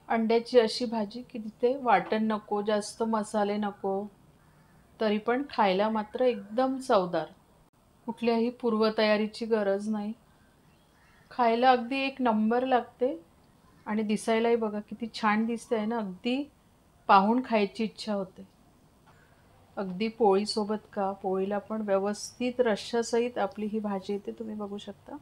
अंड्याची अशी भाजी की तिथे वाटण नको, जास्त मसाले नको, तरी पण खायला मात्र एकदम चवदार. कुठल्याही पूर्वतयारीची गरज नाही. खायला अगदी एक नंबर लागते आणि दिसायलाही बघा किती छान दिसते आहे ना, अगदी पाहून खायची इच्छा होते. अगदी पोळीसोबत का, पोळीला पण व्यवस्थित रश्श्यासहित आपली ही भाजी येते, तुम्ही बघू शकता.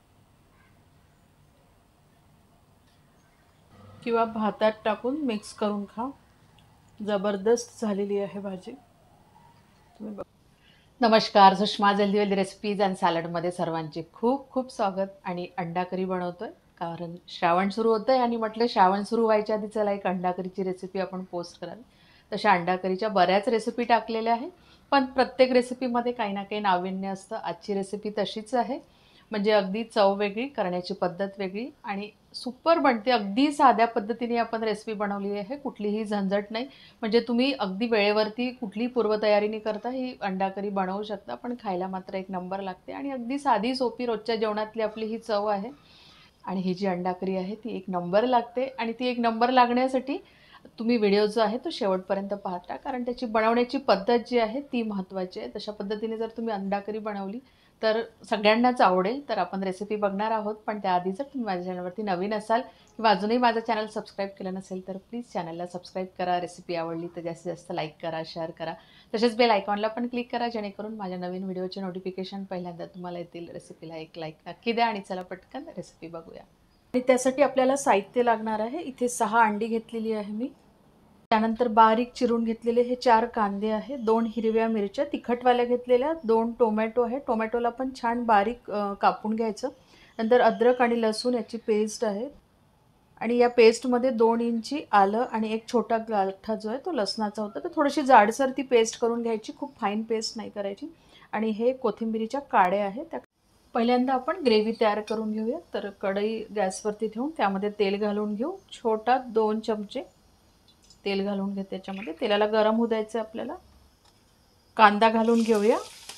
किंवा भातात टाकून मिक्स करून खा. जबरदस्त झालेली आहे भाजी. तुम्ही बघ. नमस्कार, सुषमा हेल्दी रेसिपीज अँड सॅलडमध्ये सर्वांचे खूप खूप स्वागत. आणि अंडा करी बनवतोय कारण श्रावण सुरू होतंय आणि म्हटलं श्रावण सुरू व्हायच्या आधी चला एक अंडा करीची रेसिपी आपण पोस्ट करावी. तशा अंडा करीच्या बऱ्याच रेसिपी टाकलेल्या आहे, पण प्रत्येक रेसिपीमध्ये काही ना काही नाविन्य असतं. आजची रेसिपी तशीच आहे, म्हणजे अगदी चव वेगळी, करण्याची पद्धत वेगळी आणि सुपर बनते. अगदी साध्या पद्धतीने आपण रेसिपी बनवली आहे, कुठलीही झंझट नाही. म्हणजे तुम्ही अगदी वेळेवरती कुठलीही पूर्वतयारी न करता ही अंडा करी बनवू शकता, पण खायला मात्र एक नंबर लागते आणि अगदी साधी सोपी रोजच्या जेवणातली आपली ही चव आहे. आणि ही जी अंडा करी आहे ती एक नंबर लागते आणि ती एक नंबर लागण्यासाठी तुम्ही व्हिडिओ जो आहे तो शेवटपर्यंत पाहता, कारण त्याची बनवण्याची पद्धत जी आहे ती महत्त्वाची आहे. तशा पद्धतीने जर तुम्ही अंडा करी बनवली तर सगळ्यांनाच आवडेल. तर आपण रेसिपी बघणार आहोत, पण त्याआधी जर तुम्ही माझ्या चॅनलवरती नवीन असाल किंवा अजूनही माझं चॅनल सबस्क्राईब केलं नसेल तर प्लीज चॅनलला सबस्क्राईब करा. रेसिपी आवडली तर जास्तीत जास्त लाईक करा, शेअर करा. तसेच बेल आयकॉनला पण क्लिक करा, जेणेकरून माझ्या नवीन व्हिडिओचे नोटिफिकेशन पहिल्यांदा तुम्हाला येतील. रेसिपीला एक लाईक नक्की द्या आणि चला पटकन रेसिपी बघूया. आणि त्यासाठी आपल्याला साहित्य लागणार आहे. इथे 6 अंडी घेतलेली आहे मी. त्यानंतर बारीक चिरून घेतलेले हे 4 कांदे आहे, 2 हिरव्या मिरच्या तिखटवाल्या घेतलेल्या, 2 टोमॅटो आहे. टोमॅटोला पण छान बारीक कापून घ्यायचं. नंतर अद्रक आणि लसूण याची पेस्ट आहे आणि या पेस्टमध्ये 2 इंची आलं आणि एक छोटा गाठा जो आहे तो लसणाचा होता. तर थोडीशी जाडसर ती पेस्ट करून घ्यायची, खूप फाईन पेस्ट नाही करायची. आणि हे कोथिंबीरीच्या काड्या आहेत. त्या पहिल्यांदा आपण ग्रेव्ही तयार करून घेऊया. तर कढई गॅसवरती ठेवून त्यामध्ये तेल घालून घेऊ. छोटा 2 चमचे तेल घालून घे. त्याच्यामध्ये तेलाला गरम होऊ द्यायचं आपल्याला. कांदा घालून घेऊया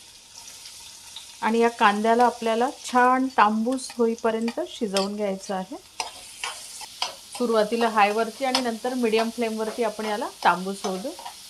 आणि या कांद्याला आपल्याला छान तांबूस होईपर्यंत शिजवून घ्यायचं आहे. सुरुवातीला हायवरती आणि नंतर मीडियम फ्लेमवरती आपण याला तांबूस होऊ देऊ.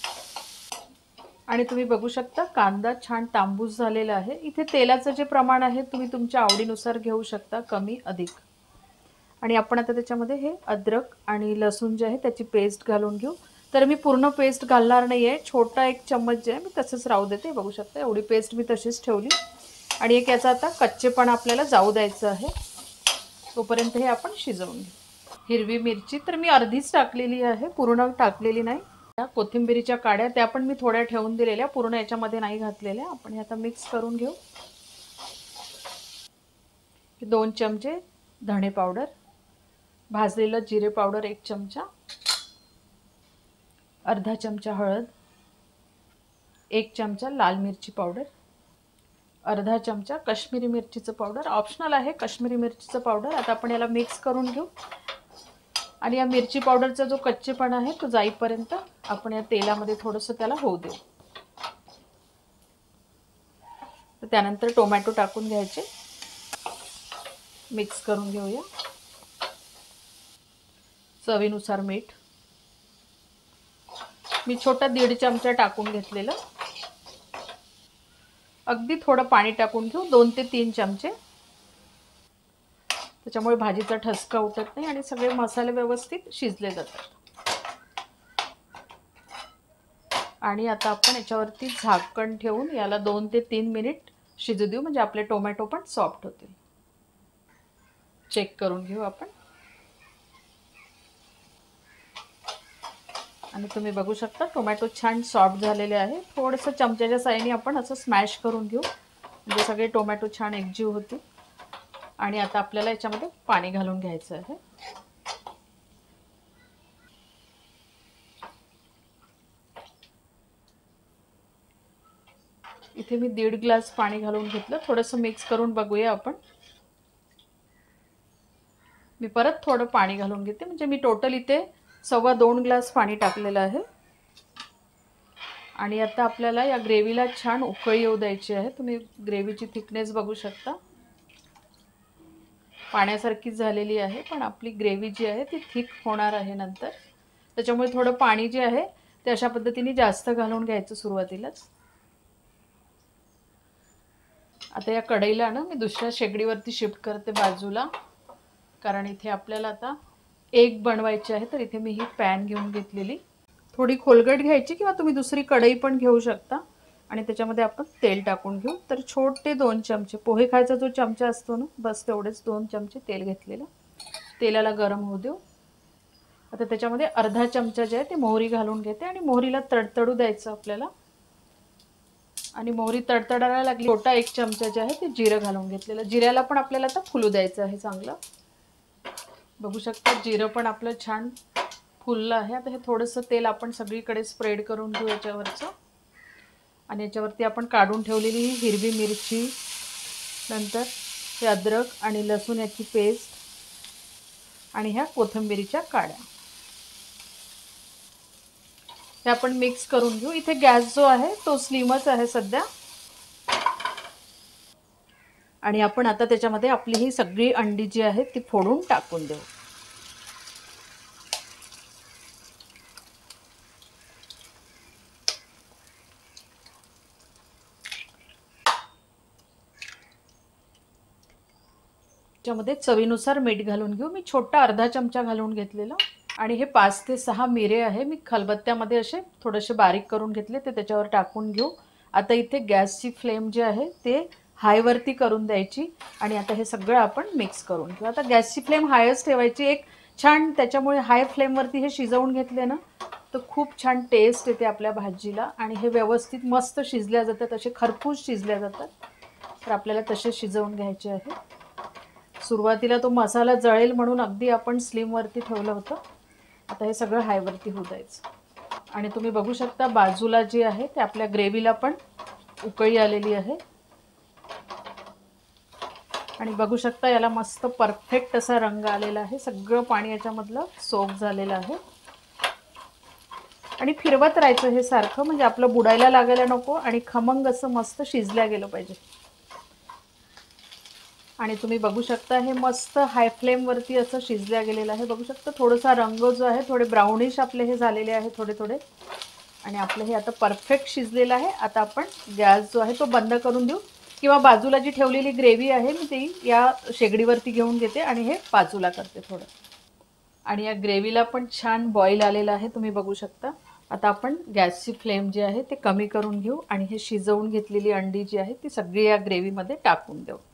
आणि तुम्ही बघू शकता कांदा छान तांबूस झालेला आहे. इथे तेलाचं जे प्रमाण आहे तुम्ही तुमच्या आवडीनुसार घेऊ शकता, कमी अधिक. आणि आपण आता त्याच्यामध्ये हे अद्रक आणि लसूण जे आहे त्याची पेस्ट घालून घेऊ. तर मी पूर्ण पेस्ट घालणार नाही आहे, छोटा 1 चम्मच जे आहे मी तसंच राहू देते. बघू शकता एवढी पेस्ट मी तशीच ठेवली. आणि एक याचा आता कच्चेपणा आपल्याला जाऊ द्यायचं आहे, तोपर्यंत हे आपण शिजवून घेऊ. हिरवी मिरची तर मी अर्धीच टाकलेली आहे, पूर्ण टाकलेली नाही. त्या कोथिंबीरीच्या काड्या त्या पण मी थोड्या ठेवून दिलेल्या, पूर्ण याच्यामध्ये नाही घातलेल्या. आपण हे आता मिक्स करून घेऊ. 2 चमचे धणे पावडर, भाजलेलं जिरे पावडर 1 चमचा, अर्धा चमचा हळद, 1 चमचा लाल मिरची पावडर, अर्धा चमचा काश्मीरी मिरचीचं पावडर. ऑप्शनल आहे काश्मीरी मिरचीचं पावडर. आता आपण याला मिक्स करून घेऊ आणि या मिरची पावडरचा जो कच्चेपणा आहे तो जाईपर्यंत आपण या तेलामध्ये थोडंसं त्याला होऊ देऊ. तर त्यानंतर टोमॅटो टाकून घ्यायचे, मिक्स करून घेऊया. चवीनुसार मीठ मी छोटा 1.5 चमचा टाकून घेतलेलं. अगदी थोडं पाणी टाकून घेऊ, 2 ते 3 चमचे. त्याच्यामुळे भाजीचा ठसका उठत नाही आणि सगळे मसाले व्यवस्थित शिजले जातात. आणि आता आपण याच्यावरती झाकण ठेवून याला 2 ते 3 मिनिट शिजू देऊ, म्हणजे आपले टोमॅटो पण सॉफ्ट होतील. चेक करून घेऊ आपण. आणि तुम्ही बघू शकता टोमॅटो छान सॉफ्ट झालेले आहे. थोडंसं चमच्याच्या साहाय्याने आपण असं स्मॅश करून घेऊ, म्हणजे सगळे टोमॅटो छान एकजीव होतील. आणि आता आपल्याला याच्यामध्ये पाणी घालून घ्यायचं आहे. इथे मी 1.5 ग्लास पाणी घालून घेतलं. थोडंसं मिक्स करून बघूया आपण. मी परत थोडं पाणी घालून घेते, म्हणजे मी टोटल इथे 2.25 ग्लास पाणी टाकलेलं आहे. आणि आता आपल्याला या ग्रेव्हीला छान उकळी येऊ द्यायची आहे. तुम्ही ग्रेव्हीची थिकनेस बघू शकता. पाण्यासारखीच झालेली आहे, पण आपली ग्रेव्ही जी आहे ती थिक होणार आहे नंतर. त्याच्यामुळे थोडं पाणी जे आहे ते अशा पद्धतीने जास्त घालून घ्यायचं सुरुवातीलाच. आता या कढईला ना मी दुसऱ्या शेगडीवरती शिफ्ट करते बाजूला, कारण इथे आपल्याला आता एक बनवायची आहे. तर इथे मी ही पॅन घेऊन घेतलेली. थोडी खोलगट घ्यायची किंवा तुम्ही दुसरी कढई पण घेऊ शकता आणि त्याच्यामध्ये आपण तेल टाकून घेऊ. तर छोटे 2 चमचे, पोहे खायचा जो चमचा असतो ना, बस तेवढेच 2 चमचे तेल घेतलेलं. तेलाला गरम होऊ देऊ. आता त्याच्यामध्ये अर्धा चमचा जे आहे ते मोहरी घालून घेते आणि मोहरीला तडतडू द्यायचं आपल्याला. आणि मोहरी तडतडायला लागली, छोटा 1 चमचा जे आहे ते जिरं घालून घेतलेलं. जिऱ्याला पण आपल्याला आता फुलू द्यायचं आहे चांगलं. बघू शकता जिरं पण आपलं छान फुललं आहे. आता हे थोडंसं तेल आपण सगळीकडे स्प्रेड करून घेऊ याच्यावरचं. आणि याच्यावरती आपण काढून ठेवलेली ही हिरवी मिरची, नंतर हे अद्रक आणि लसूण याची पेस्ट आणि ह्या कोथिंबीरीच्या काड्या, हे आपण मिक्स करून घेऊ. इथे गॅस जो आहे तो स्लिमच आहे सध्या. आणि आपण आता त्याच्यामध्ये आपली ही सगळी अंडी जी आहे ती फोडून टाकून देऊ. त्याच्यामध्ये चवीनुसार मीठ घालून घेऊ. मी छोटा अर्धा चमचा घालून घेतलेला. आणि हे 5 ते 6 मिरे आहे, मी खलबत्त्यामध्ये असे थोडेसे बारीक करून घेतले, ते त्याच्यावर टाकून घेऊ. आता इथे गॅसची फ्लेम जी आहे ते हायवरती करून द्यायची आणि आता हे सगळं आपण मिक्स करून घेऊ. आता गॅसची फ्लेम हायच ठेवायची. एक छान, त्याच्यामुळे हाय फ्लेमवरती हे शिजवून घेतले ना तर खूप छान टेस्ट येते आपल्या भाजीला आणि हे व्यवस्थित मस्त शिजल्या जातात, असे खरपूस शिजल्या जातात. तर आपल्याला तसे शिजवून घ्यायचे आहे. सुरुवातीला तो मसाला जळेल म्हणून अगदी आपण स्लिमवरती ठेवलं होतं. आता हे सगळं हायवरती होऊ द्यायचं. आणि तुम्ही बघू शकता बाजूला जी आहे ते आपल्या ग्रेव्हीला पण उकळी आलेली आहे. आणि बघू शकता याला मस्त परफेक्ट असा रंग आलेला आहे. सगळं पाणी याच्यामधलं सोक झालेलं आहे. आणि फिरवत राहायचं हे सारखं, म्हणजे आपलं बुडायला लागायला नको आणि खमंग असं मस्त शिजल्या गेलं पाहिजे. आणि तुम्ही बघू शकता हे मस्त हाय फ्लेमवरती असं शिजल्या गेलेलं आहे. बघू शकता थोडासा रंग जो आहे थोडे ब्राउनिश आपले हे झालेले आहे थोडे थोडे. आणि आपलं हे आता परफेक्ट शिजलेलं आहे. आता आपण गॅस जो आहे तो बंद करून देऊ किंवा बाजूला जी ठेवलेली ग्रेव्ही आहे मी ती या शेगडीवरती घेऊन घेते आणि हे बाजूला करते थोडं. आणि या ग्रेव्हीला पण छान बॉईल आलेलं आहे, तुम्ही बघू शकता. आता आपण गॅसची फ्लेम जी आहे ते कमी करून घेऊ आणि हे शिजवून घेतलेली अंडी जी आहे ती सगळी या ग्रेव्हीमध्ये टाकून देऊ.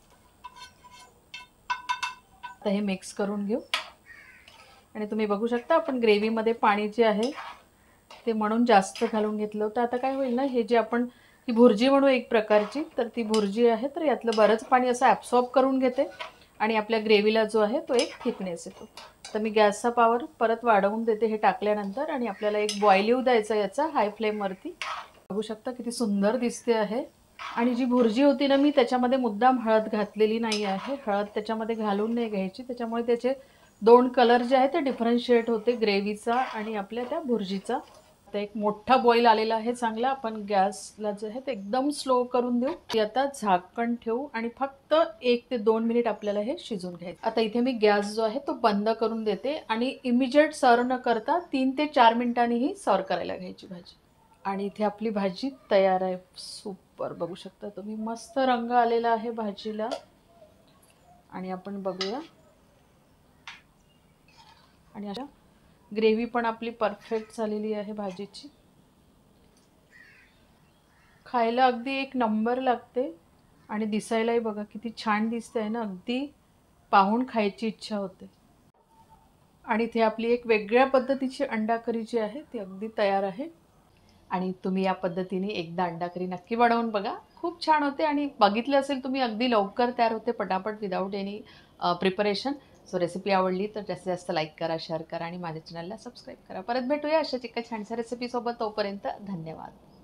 आता हे मिक्स करून घेऊ. आणि तुम्ही बघू शकता आपण ग्रेव्हीमध्ये पाणी जे आहे ते म्हणून जास्त घालून घेतलं होतं. आता काय होईल ना, हे जे आपण ही भुर्जी म्हणू एक प्रकारची, तर ती भुर्जी आहे तर यातलं बरंच पाणी असं ॲब्सॉर्ब करून घेते आणि आपल्या ग्रेव्हीला जो आहे तो एक थिकनेस येतो. तर मी गॅसचा पॉवर परत वाढवून देते हे टाकल्यानंतर आणि आपल्याला एक बॉईल येऊ द्यायचा याचा हाय फ्लेमवरती. बघू शकता किती सुंदर दिसते आहे. आणि जी भुर्जी होती ना मी त्याच्यामध्ये मुद्दाम हळद घातलेली नाही आहे. हळद त्याच्यामध्ये घालून नाही घ्यायची, त्याच्यामुळे त्याचे 2 कलर जे आहे ते डिफरन्शिएट होते, ग्रेव्हीचा आणि आपल्या त्या भुर्जीचा. आता एक मोठा बॉईल आलेला आहे चांगला. आपण गॅसला जे आहे ते एकदम स्लो करून देऊ. आता झाकण ठेवू आणि फक्त 1 ते 2 मिनिट आपल्याला हे शिजून घ्यायचं. आता इथे मी गॅस जो आहे तो बंद करून देते आणि इमिजिएट सर्व न करता 3 ते 4 मिनिटांनी ही सर्व करायला घ्यायची भाजी. आणि इथे आपली भाजी तयार आहे. सुपर, बघू शकता तुम्ही मस्त रंग आलेला आहे भाजीला. आणि आपण बघूया. आणि अशा ग्रेव्ही पण आपली परफेक्ट झालेली आहे भाजीची. खायला अगदी एक नंबर लागते आणि दिसायलाही बघा किती छान दिसते ना, अगदी पाहून खायची इच्छा होते. आणि इथे आपली एक वेगळ्या पद्धतीची अंडा करी जी आहे ती अगदी तयार आहे. आणि तुम्ही या पद्धतीने एकदा अंडा करी नक्की बनवून बघा, खूप छान होते आणि बघितले असेल तुम्ही अगदी लवकर तयार होते पटापट without any preparation. So recipe आवडली तर जास्तीत जास्त लाईक करा, शेअर करा आणि माझ्या चॅनलला सबस्क्राईब करा. परत भेटूया अशाच एका छानशा रेसिपीसोबत. तोपर्यंत धन्यवाद.